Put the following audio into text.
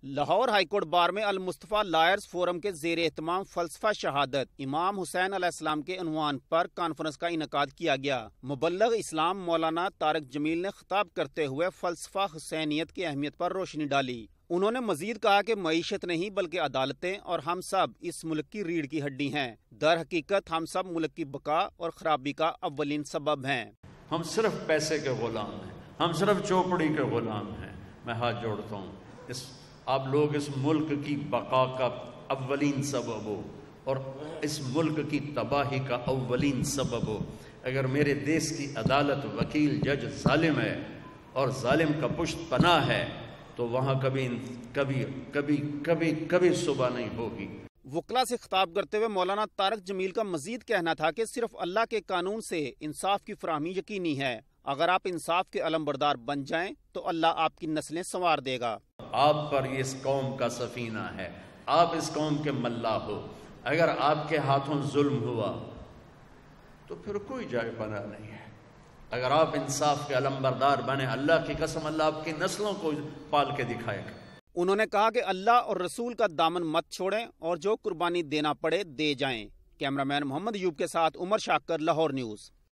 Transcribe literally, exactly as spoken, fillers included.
Lahore high court bar میں المصطفیٰ lawyers forum کے زیر اہتمام فلسفہ شہادت امام حسین علیہ السلام کے عنوان پر کانفرنس کا انعقاد کیا گیا۔ مبلغ اسلام مولانا طارق جمیل نے خطاب کرتے ہوئے فلسفہ حسینیت کی اہمیت پر روشنی ڈالی۔ انہوں نے مزید کہا کہ معیشت نہیں بلکہ عدالتیں اور ہم سب اس ملک کی ریڑھ کی ہڈی ہیں۔ در حقیقت ہم سب ملک کی بقا اور خرابی کا اولین سبب ہیں۔ ہم صرف پیسے کے غلام ہیں، ہم صرف چوپڑی کے غلام ہیں۔ میں ہاتھ جوڑتا ہوں، اس آپ لوگ اس ملک کی بقا کا اولین سبب ہو اور اس ملک کی تباہی کا اولین سبب ہو۔ اگر میرے دیس کی عدالت، وکیل، جج ظالم ہے اور ظالم کا پشت پناہ ہے تو وہاں کبھی کبھی کبھی کبھی کبھی صبح نہیں ہوگی۔ وکلا سے خطاب کرتے ہوئے مولانا طارق جمیل کا مزید کہنا تھا کہ صرف اللہ کے قانون سے انصاف کی فراہمی یقینی ہے۔ اگر آپ انصاف کے علمبردار بن جائیں تو اللہ آپ کی نسلیں سنوار دے گا۔ آپ پر اس قوم کا سفینہ ہے، آپ اس قوم کے ملا ہو۔ اگر آپ کے ہاتھوں ظلم ہوا تو پھر کوئی جائے پناہ نہیں ہے۔ اگر آپ انصاف کے علمبردار بنے، اللہ کی قسم اللہ آپ کی نسلوں کو پال کے دکھائے گا۔ انہوں نے کہا کہ اللہ اور رسول کا دامن مت چھوڑیں اور جو قربانی دینا پڑے دے جائیں۔ کیمرہ مین محمد ایوب کے ساتھ عمر شاکر، لاہور نیوز۔